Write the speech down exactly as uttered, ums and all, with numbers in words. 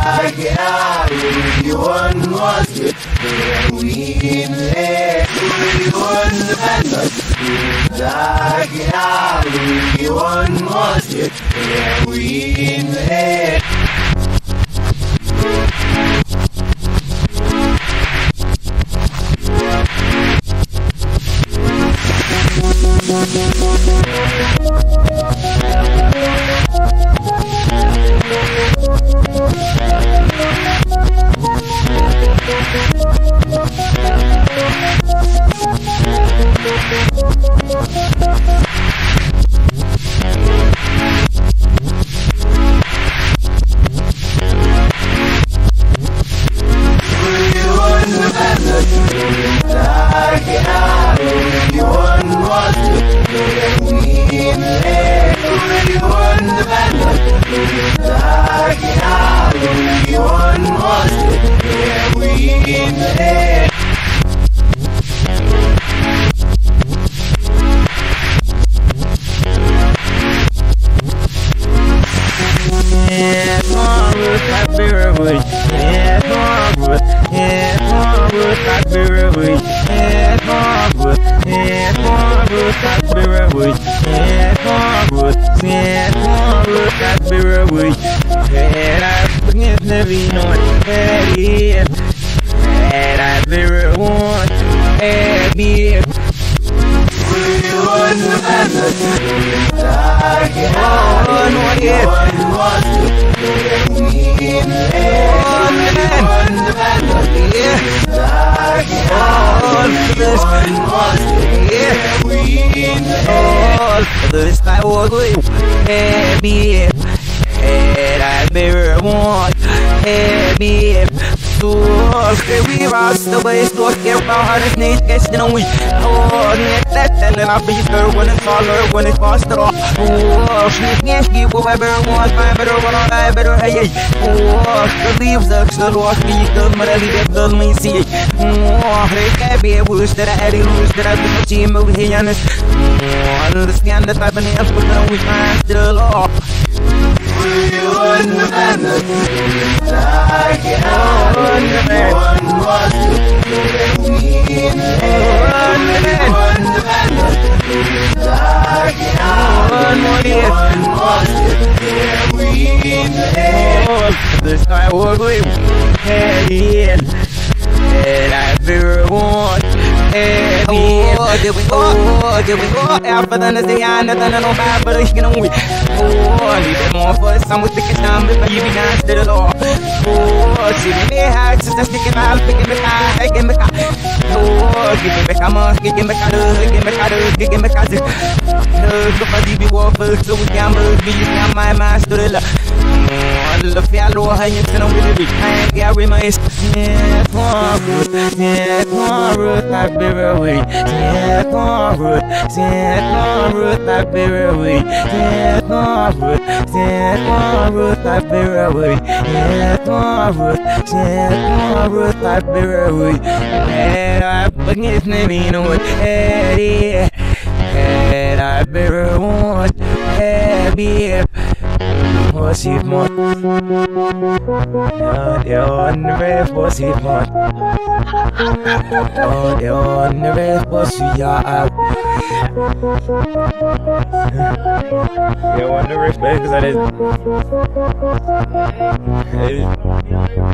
You want was it? We let you want the band. You want was it? We let. This I was happy, and I never want happy. So we rock the way it's not care about how this needs gets in a week. Oh, that and then I'll be her when it's taller, when it's faster. Oh, she can't keep whoever wants, I better when I better hey. Oh, the leaves are still walk me, the money that doesn't mean see. Oh, they can't be a wish that I had a wish that I've been a team over here on this. Oh, understand that I've been here for the week, I'm still off. You want the band, like it on the band. One was it, we on the band. One the band, like it on the band. One was it, we in the sky was blue, and and I very want. Oh, there we go, oh, there we go. After the day, I nothing no bad, but it's gonna win. Oh, leave it more for some with the time, but you be nice to the law. Oh, see me hard, just sticking out, picking the car, taking the car. Oh, give me back, I'm on, give me back, give me back, give me back. No, nobody be waffle, so we can move, be my master. Oh, the fellow, I ain't gonna really be kind, carry my yeah, forward, yeah, forward, I've been away, yeah, forward, yeah, forward, I've been away, yeah, forward, yeah, forward, I've been away, yeah, forward, yeah, forward, I've been away, and I forget me, no one, and and I've been away, happy. Was it more? Oh, the on the ref was it more? Oh, the on the ref was it out? Yeah, on the ref because I did.